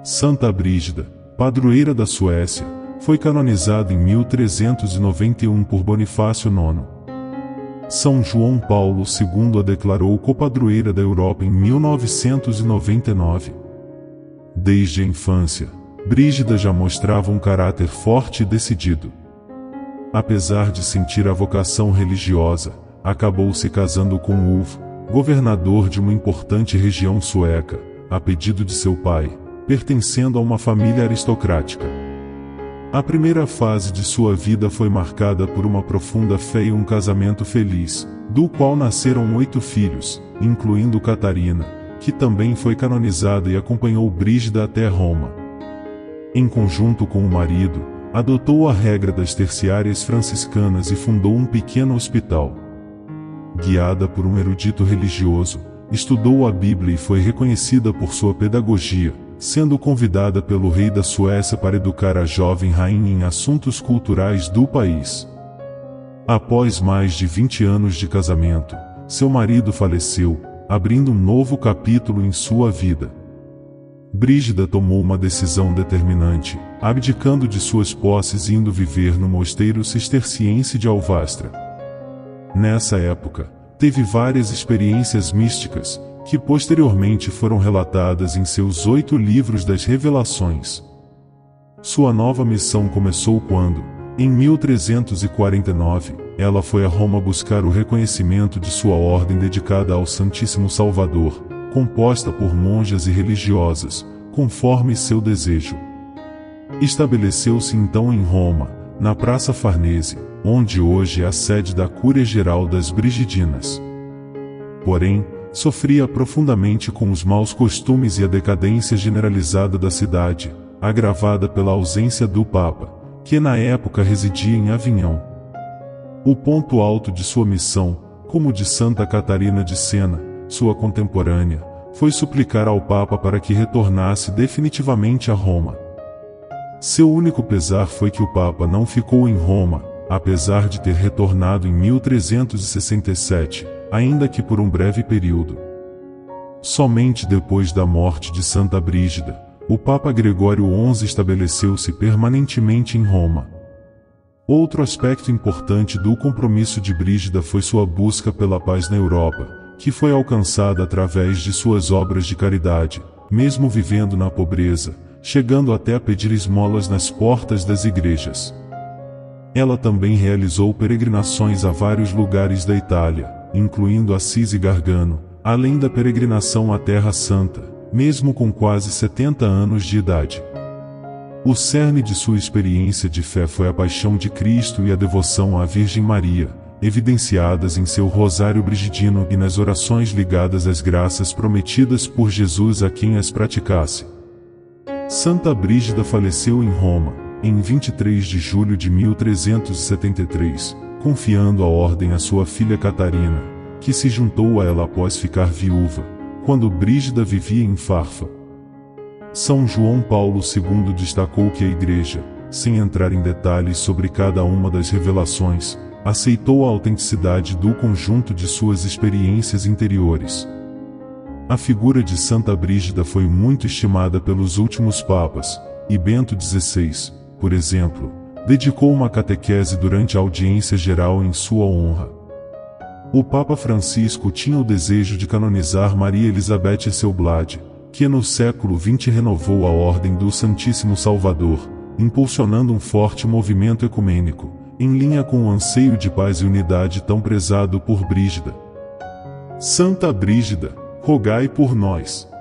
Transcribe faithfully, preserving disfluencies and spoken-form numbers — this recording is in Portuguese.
Santa Brígida, padroeira da Suécia, foi canonizada em mil trezentos e noventa e um por Bonifácio nono. São João Paulo segundo a declarou copadroeira da Europa em mil novecentos e noventa e nove. Desde a infância, Brígida já mostrava um caráter forte e decidido. Apesar de sentir a vocação religiosa, acabou se casando com Ulf, governador de uma importante região sueca, a pedido de seu pai, pertencendo a uma família aristocrática. A primeira fase de sua vida foi marcada por uma profunda fé e um casamento feliz, do qual nasceram oito filhos, incluindo Catarina, que também foi canonizada e acompanhou Brígida até Roma. Em conjunto com o marido, adotou a regra das terciárias franciscanas e fundou um pequeno hospital. Guiada por um erudito religioso, estudou a Bíblia e foi reconhecida por sua pedagogia, sendo convidada pelo rei da Suécia para educar a jovem rainha em assuntos culturais do país. Após mais de vinte anos de casamento, seu marido faleceu, abrindo um novo capítulo em sua vida. Brígida tomou uma decisão determinante, abdicando de suas posses e indo viver no mosteiro cisterciense de Alvastra. Nessa época, teve várias experiências místicas, que posteriormente foram relatadas em seus oito livros das Revelações. Sua nova missão começou quando, em mil trezentos e quarenta e nove, ela foi a Roma buscar o reconhecimento de sua ordem dedicada ao Santíssimo Salvador, composta por monjas e religiosas, conforme seu desejo. Estabeleceu-se então em Roma, na Praça Farnese, onde hoje é a sede da Cúria Geral das Brigidinas. Porém, sofria profundamente com os maus costumes e a decadência generalizada da cidade, agravada pela ausência do Papa, que na época residia em Avignon. O ponto alto de sua missão, como de Santa Catarina de Sena, sua contemporânea, foi suplicar ao Papa para que retornasse definitivamente a Roma. Seu único pesar foi que o Papa não ficou em Roma, apesar de ter retornado em mil trezentos e sessenta e sete, ainda que por um breve período. Somente depois da morte de Santa Brígida, o Papa Gregório onze estabeleceu-se permanentemente em Roma. Outro aspecto importante do compromisso de Brígida foi sua busca pela paz na Europa, que foi alcançada através de suas obras de caridade, mesmo vivendo na pobreza, chegando até a pedir esmolas nas portas das igrejas. Ela também realizou peregrinações a vários lugares da Itália, incluindo Assis e Gargano, além da peregrinação à Terra Santa, mesmo com quase setenta anos de idade. O cerne de sua experiência de fé foi a paixão de Cristo e a devoção à Virgem Maria, evidenciadas em seu rosário brigidino e nas orações ligadas às graças prometidas por Jesus a quem as praticasse. Santa Brígida faleceu em Roma, em vinte e três de julho de mil trezentos e setenta e três, confiando a ordem à sua filha Catarina, que se juntou a ela após ficar viúva, quando Brígida vivia em Farfa. São João Paulo segundo destacou que a Igreja, sem entrar em detalhes sobre cada uma das revelações, aceitou a autenticidade do conjunto de suas experiências interiores. A figura de Santa Brígida foi muito estimada pelos últimos papas, e Bento dezesseis, por exemplo, dedicou uma catequese durante a audiência geral em sua honra. O Papa Francisco tinha o desejo de canonizar Maria Elizabeth Esselblad, que no século vinte renovou a Ordem do Santíssimo Salvador, impulsionando um forte movimento ecumênico, em linha com o anseio de paz e unidade tão prezado por Brígida. Santa Brígida, rogai por nós.